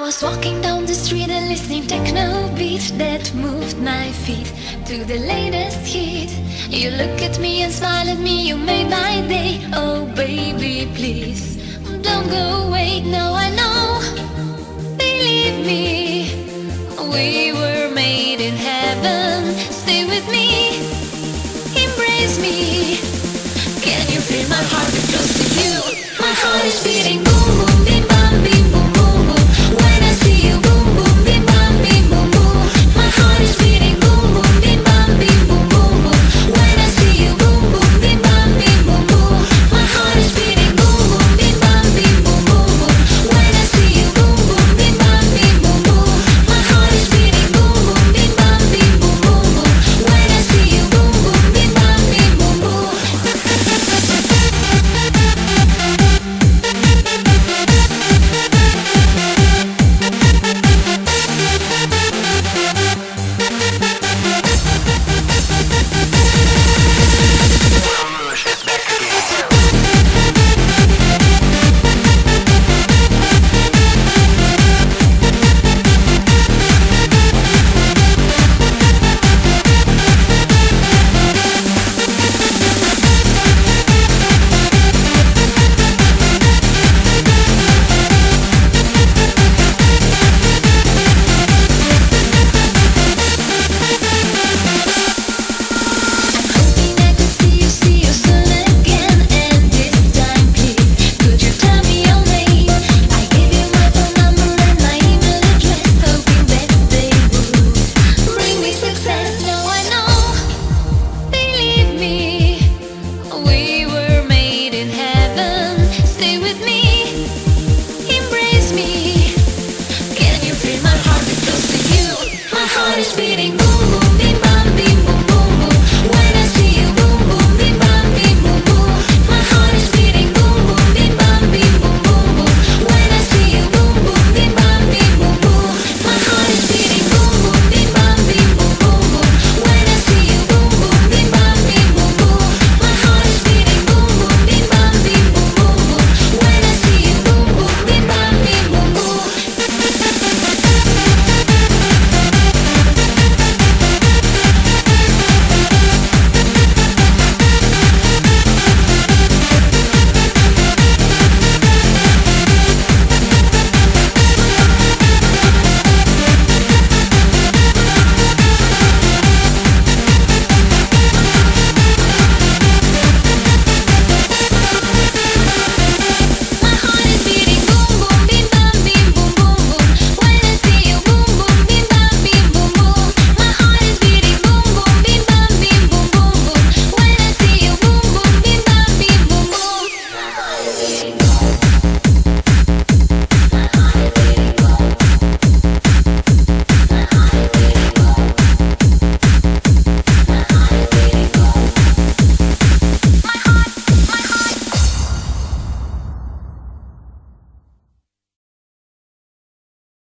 was walking down the street and listening techno beat that moved my feet to the latest hit. You look at me and smile at me, you made my day. Oh baby, please don't go away. Now I know, believe me, we were made in heaven. Stay with me, embrace me. Can you feel my heart close to you? My heart is beating boom boom.